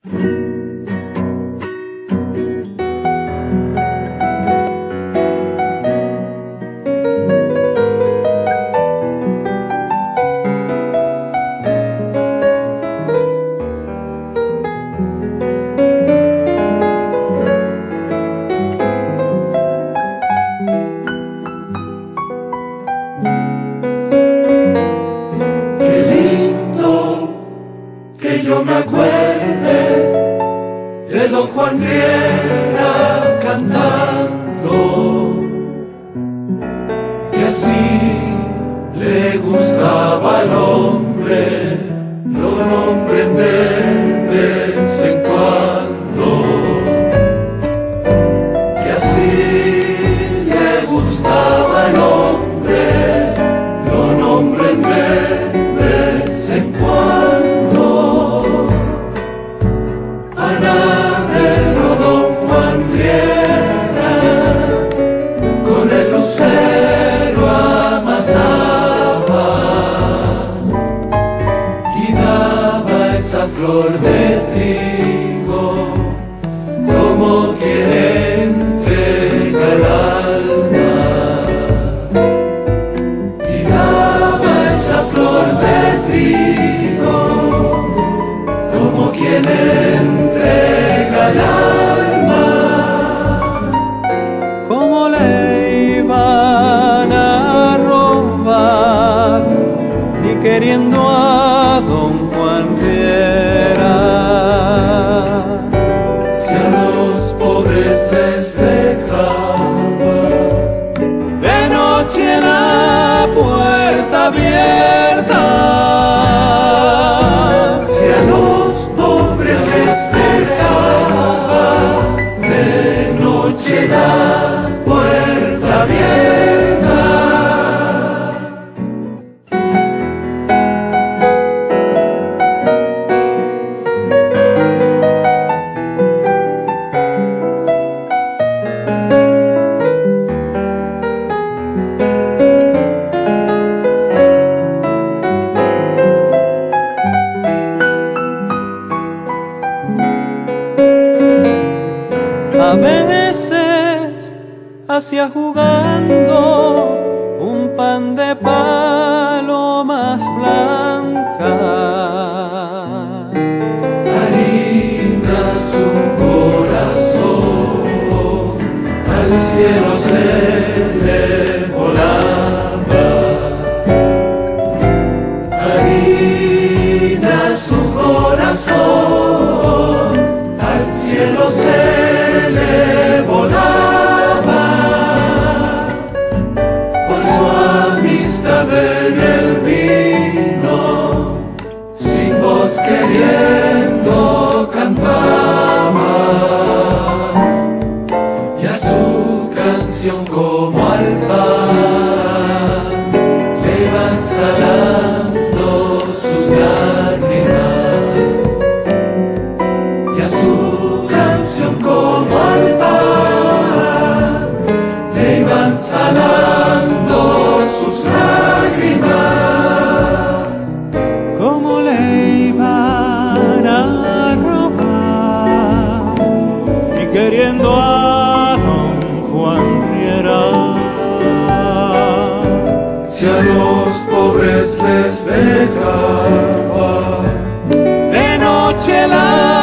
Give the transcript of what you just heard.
Yo me acuerde de don Juan Riera cantando, que así le gustaba al hombre, lo nombren de vez en cuando, que así le gustaba al hombre, lo nombren de vez en cuando. Panadero don Juan Riera, con el lucero amasaba y daba esa flor de trigo como quien entrega el alma, y daba esa flor de trigo como quien entrega el alma. ¿Cómo le iban a robar, ni queriendo a don Juan Riera? Si a los pobres les dejaba de noche la puerta abierta, si a los pobres les dejaba de noche la puerta abierta. a veces hacía jugando un pan de palomas blancas. Harina su corazón, al cielo se le volaba. Harina su corazón, al cielo se le volaba. Por su amistad en el vino, sin voz queriendo cantaba, y a su canción como al pan le iban salando sus lágrimas, y a su canción como al pan le iban salando sus lágrimas. ¿Cómo le iban a robar, y queriendo a don Juan Riera? Si a los pobres les dejaba De noche la